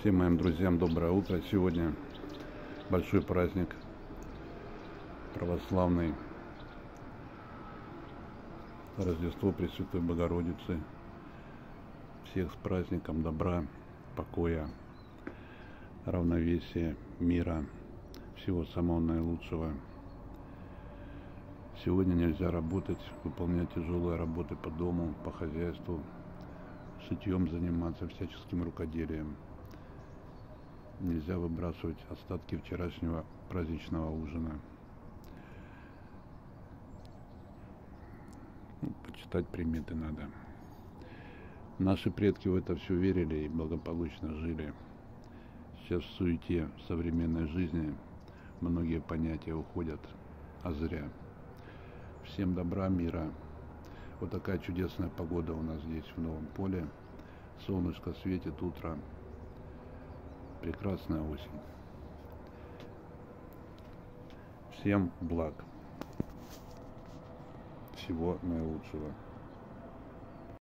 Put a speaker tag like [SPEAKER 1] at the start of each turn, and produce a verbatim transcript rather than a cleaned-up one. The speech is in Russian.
[SPEAKER 1] Всем моим друзьям доброе утро. Сегодня большой праздник православный, Рождество Пресвятой Богородицы. Всех с праздником добра, покоя, равновесия, мира, всего самого наилучшего. Сегодня нельзя работать, выполнять тяжелые работы по дому, по хозяйству, шитьем заниматься, всяческим рукоделием. Нельзя выбрасывать остатки вчерашнего праздничного ужина. Ну, почитать приметы надо. Наши предки в это все верили и благополучно жили. Сейчас в суете современной жизни многие понятия уходят, а зря. Всем добра, мира. Вот такая чудесная погода у нас здесь в Новом Поле. Солнышко светит, утро. Прекрасная осень. Всем благ. Всего наилучшего.